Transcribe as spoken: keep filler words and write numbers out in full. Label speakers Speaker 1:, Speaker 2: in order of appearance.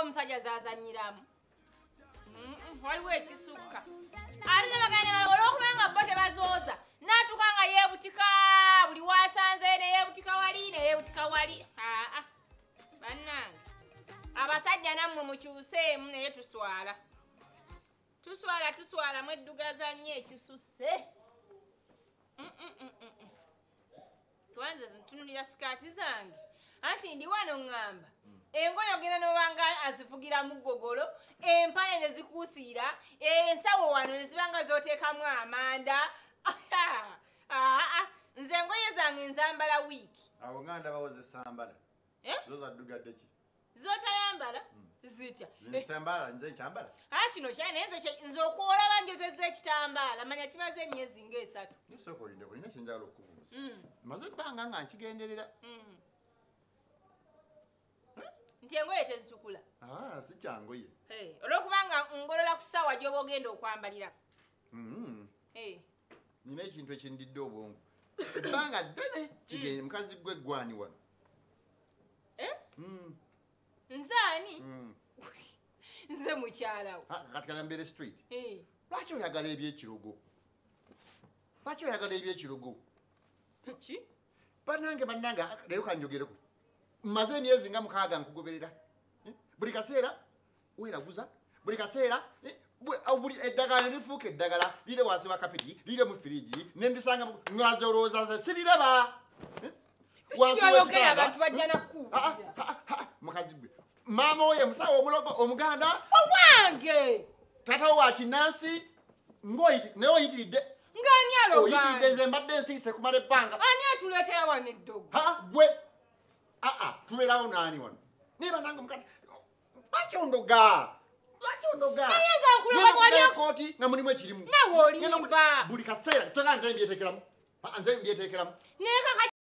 Speaker 1: omusajja zaazanyiramu. Waliwo ekisukka. Ate ne bagenda ne balola okubanga bo tebazooza. N'atuuka nga yeebutika buli waasanze ne yeebutika wali ne yeebutika wali. Aa bannange. Abasajja nammwe mukyuseemu naye tuswala. Tuswala tuswala mweddugaza nnyo ekisusse. Twanze ntunulira sikaati zange. Anti ndi wano ngamba. Engoye ogenda n'obanga azifugira mu ggogolo, empale ne zikuusiira, ensawo wano ne zibanga z'oteekamu amanda. Nze engoye zange nzambala wiiki.
Speaker 2: Awo nga ndaba ozisambala. Zo zaddugadde ki?
Speaker 1: Z'otayambala? Zitya.
Speaker 2: Nzitambaala nze nkyambala.
Speaker 1: Ah kino kyane nze okwolaba njozezza ekitambaala manya kimaze emyezi ng'esatu.
Speaker 2: Nisooka olinde kulina kyenjagala okukubuuza. Maze ebbanga nga nkigenderera.
Speaker 1: Nti engoye tezitukula.
Speaker 2: Ah, si kyangoye.
Speaker 1: Olw'okubanga ngolola ku ssaawa gy'oba ogenda okwambalira.
Speaker 2: Nina ekintu ekindidde obwongo. Ebbanga ddene kigende mukazi gwe gwani wano.
Speaker 1: Nze ani? Nze mukyalawo.
Speaker 2: Kati Kalambere Street. Lwaki oyagala ebyekirogo? Lwaki oyagala ebyekirogo?
Speaker 1: Ki?
Speaker 2: Bannange bannange leero kanjogereko. Mmaze emyezi nga mukaaga nkugoberera. Buli kaseera weeraguza. Buli kaseera buli eddagala ne lifuuka eddagala lire wansi wa kapiti lire mu firiji ne ndisanga mwaze olowooza nze siriraba.
Speaker 1: Tuyogera abantu bajja nakkuba.
Speaker 2: Mukazi gwe. Maama oyo musawo omulogo omuganda.
Speaker 1: Owange.
Speaker 2: Tata wa Kinansi ngoyiti ne oyitiridde.
Speaker 1: Ngani aloga.
Speaker 2: Oyitiridde ze mbadde nsiise kumala ebbanga.
Speaker 1: Ani atuleetera wano eddogo?
Speaker 2: Ha gwe. Ah ah tubeerawo nani wano. Niba nange mukati. Lwaki ondoga? Lwaki ondoga?
Speaker 1: Naye nga nkuloga mwali
Speaker 2: ekoti nga mulimu ekirimu.
Speaker 1: Nawe olimba.
Speaker 2: Buli kaseera toga nze mbyeteekeramu. Nze mbyeteekeramu.
Speaker 1: Naye